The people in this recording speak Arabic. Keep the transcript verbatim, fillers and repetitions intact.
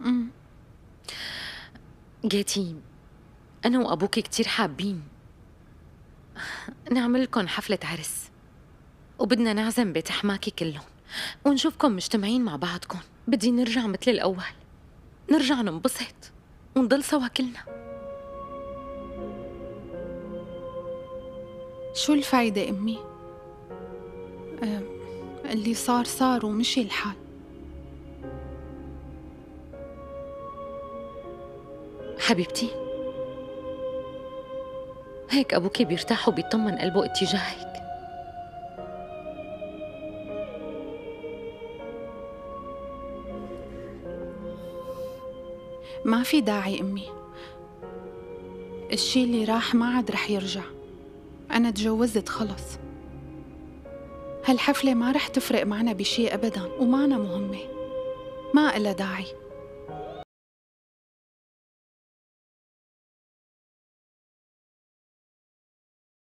امم جاتي، أنا وأبوكي كتير حابين نعمل لكم حفلة عرس، وبدنا نعزم بيت حماكي كلهم ونشوفكم مجتمعين مع بعضكم. بدي نرجع مثل الأول، نرجع ننبسط ونضل سوا كلنا. شو الفايدة أمي؟ أه اللي صار صار ومشي الحال. حبيبتي، هيك أبوكي بيرتاح وبيطمن قلبه اتجاهك. ما في داعي أمي، الشي اللي راح ما عاد رح يرجع. أنا تجوزت خلص، هالحفلة ما رح تفرق معنا بشي أبداً ومانا مهمة، ما إلها داعي.